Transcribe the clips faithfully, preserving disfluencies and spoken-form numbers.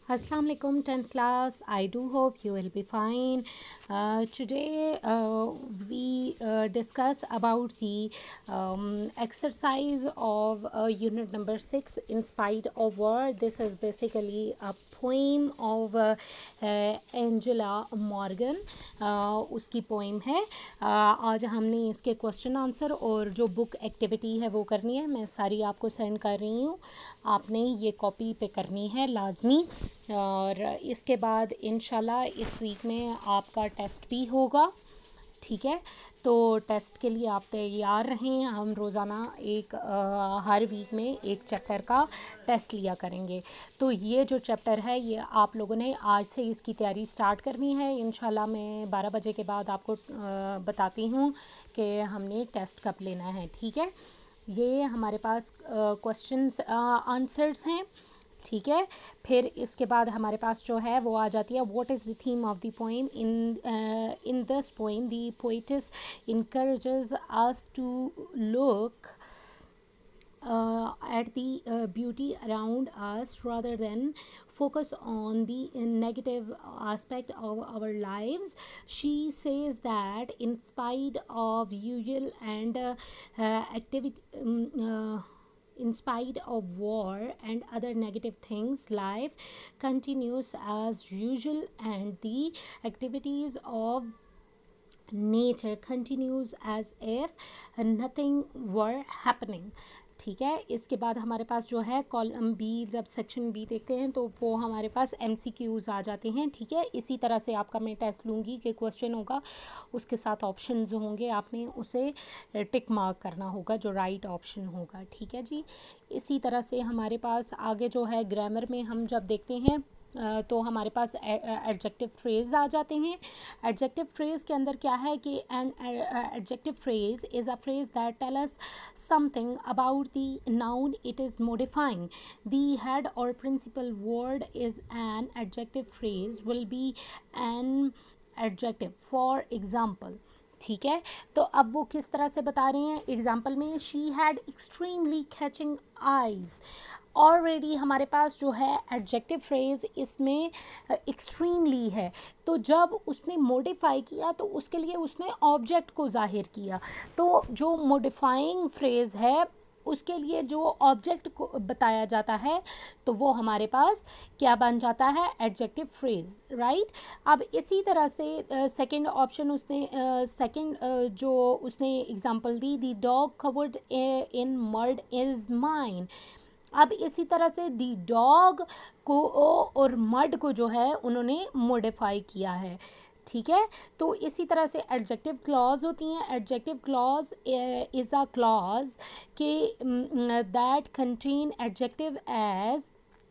Assalamu alaikum tenth class. I do hope you will be fine. Uh, today uh, we uh, discuss about the um, exercise of uh, unit number six, In Spite of War. This is basically a poem of uh, uh, Angela Morgan. uh, उसकी poem है. uh, आज हमने इसके question answer और जो book activity है वो करनी है. मैं सारी आपको सेंड कर रही हूँ, आपने ये कॉपी पे करनी है लाजमी. और इसके बाद इंशाल्लाह इस वीक में आपका टेस्ट भी होगा. ठीक है, तो टेस्ट के लिए आप तैयार रहें. हम रोज़ाना एक आ, हर वीक में एक चैप्टर का टेस्ट लिया करेंगे. तो ये जो चैप्टर है ये आप लोगों ने आज से इसकी तैयारी स्टार्ट करनी है. इंशाल्लाह मैं बारह बजे के बाद आपको आ, बताती हूँ कि हमने टेस्ट कब लेना है. ठीक है, ये हमारे पास क्वेश्चंस आंसर्स हैं. ठीक है, फिर इसके बाद हमारे पास जो है वो आ जाती है what is the theme of the poem. In in this poem the poetess encourages us to look uh, at the uh, beauty around us rather than focus on the uh, negative aspect of our lives. She says that in spite of usual and uh, uh, activity um, uh, in spite of war and other negative things, life continues as usual and the activities of nature continues as if nothing were happening. ठीक है, इसके बाद हमारे पास जो है column B, जब section B देखते हैं तो वो हमारे पास एमसीक्यूज आ जाते हैं. ठीक है, इसी तरह से आपका मैं टेस्ट लूँगी कि क्वेश्चन होगा उसके साथ ऑप्शंस होंगे, आपने उसे टिक मार्क करना होगा जो राइट ऑप्शन होगा. ठीक है जी, इसी तरह से हमारे पास आगे जो है ग्रामर में हम जब देखते हैं तो हमारे पास एडजेक्टिव फ्रेज आ जाते हैं. एडजेक्टिव फ्रेज के अंदर क्या है कि an adjective phrase is a phrase that tell us something about the noun it is modifying. The head और principal word is an adjective phrase will be an adjective. For example, ठीक है, तो अब वो किस तरह से बता रहे हैं. एग्जाम्पल में she had extremely catching eyes. Already हमारे पास जो है एडजेक्टिव फ्रेज इसमें एक्सट्रीमली है, तो जब उसने मॉडिफाई किया तो उसके लिए उसने ऑब्जेक्ट को जाहिर किया. तो जो मॉडिफाइंग फ्रेज है उसके लिए जो ऑब्जेक्ट को बताया जाता है तो वो हमारे पास क्या बन जाता है, एडजेक्टिव फ्रेज. राइट, अब इसी तरह से सेकंड uh, ऑप्शन उसने सेकंड uh, uh, जो उसने एग्जांपल दी, the dog covered in mud is mine. अब इसी तरह से दी डॉग को और मड को जो है उन्होंने मॉडिफाई किया है. ठीक है, तो इसी तरह से एडजेक्टिव क्लॉज होती हैं. Adjective clause is a clause के that contain adjective as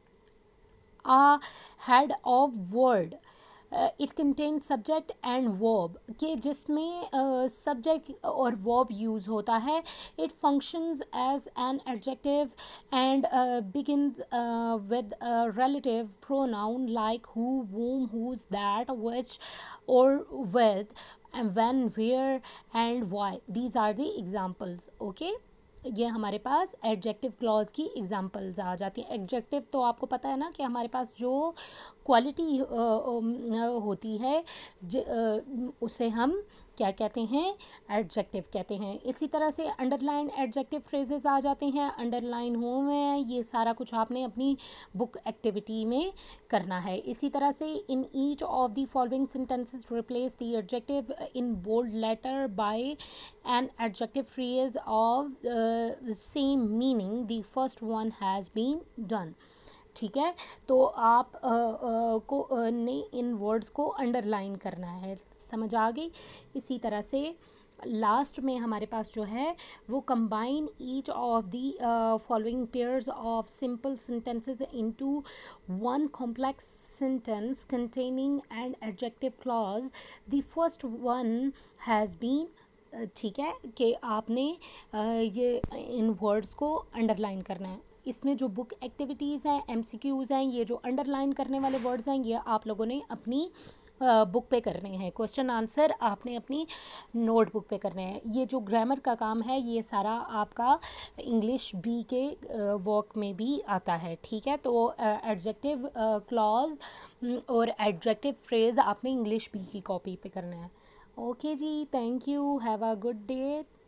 a head of word. It contain subject and verb, कि जिसमें सब्जेक्ट uh, और वर्ब यूज़ होता है. It functions as an adjective and begins with relative pronoun like who, whom, whose, that, which or with, and when, where and why. These are the examples. Okay, ये हमारे पास adjective clause की examples आ जाती हैं. Adjective तो आपको पता है ना कि हमारे पास जो क्वालिटी होती है ज, उसे हम क्या कहते हैं, एडजेक्टिव कहते हैं. इसी तरह से अंडरलाइन एडजेक्टिव फ्रेजेस आ जाते हैं. अंडरलाइन हुए हुए हैं, ये सारा कुछ आपने अपनी बुक एक्टिविटी में करना है. इसी तरह से in each of the following sentences replace the adjective in bold letter by an adjective phrase of same meaning. The first one has been done. ठीक है, तो आप आ, आ, को आ, ने इन वर्ड्स को अंडरलाइन करना है. समझ आ गई. इसी तरह से लास्ट में हमारे पास जो है वो combine each of the following pairs of simple sentences into one complex sentence containing an adjective clause. The first one has been. ठीक है, कि आपने ये इन वर्ड्स को अंडरलाइन करना है. इसमें जो बुक एक्टिविटीज़ हैं, एमसीक्यूज़ हैं, ये जो अंडरलाइन करने वाले वर्ड्स हैं ये आप लोगों ने अपनी बुक पे करने हैं, क्वेश्चन आंसर आपने अपनी नोटबुक पे करने हैं। ये जो ग्रामर का काम है ये सारा आपका इंग्लिश बी के वर्क में भी आता है, ठीक है। तो एडजेक्टिव क्लॉज और एडजेक्टिव फ्रेज आपने इंग्लिश बी की कॉपी पे करना है। ओके जी, thank you, have a good day.